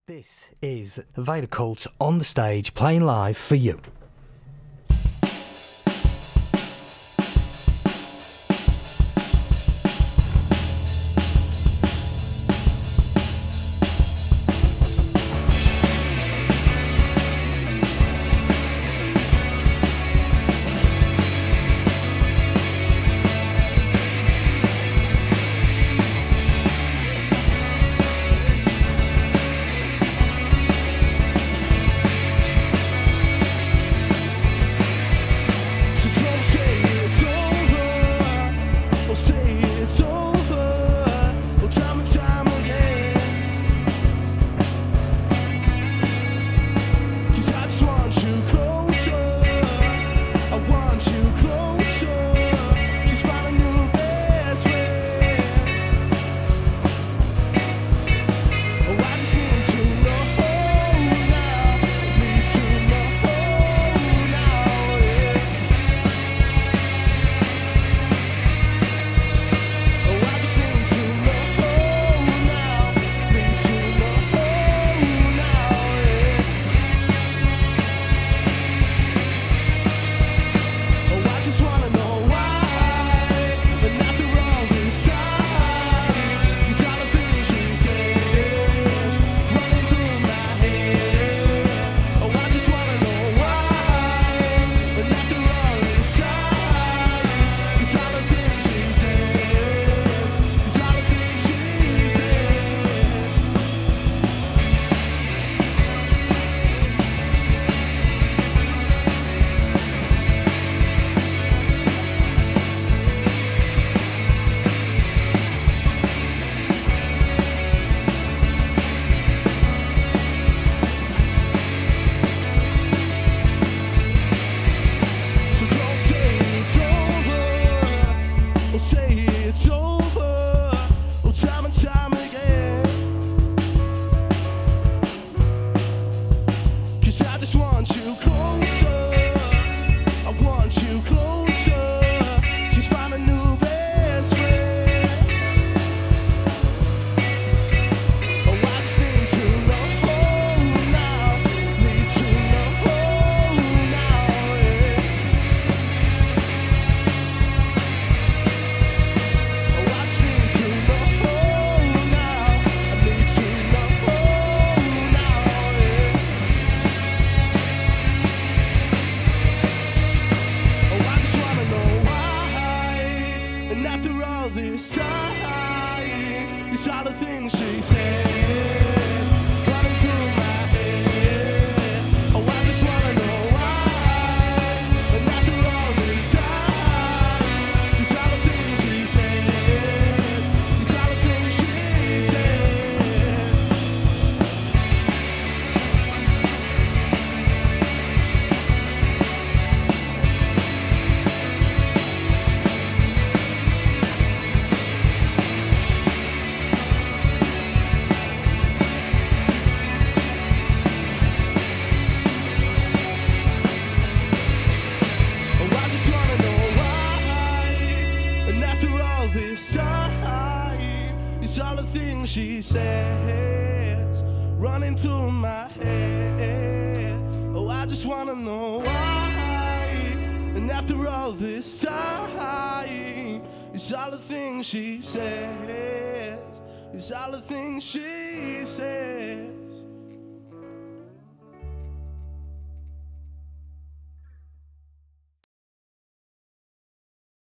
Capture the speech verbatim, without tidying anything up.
This is Vader Cult on the stage, playing live for you. It's all the things she says running through my head. Oh, I just wanna know why. And after all this time, it's all the things she says. It's all the things she says. This time, it's all the things she says running through my head. Oh, I just wanna know why. And after all this time, it's all the things she says. It's all the things she says.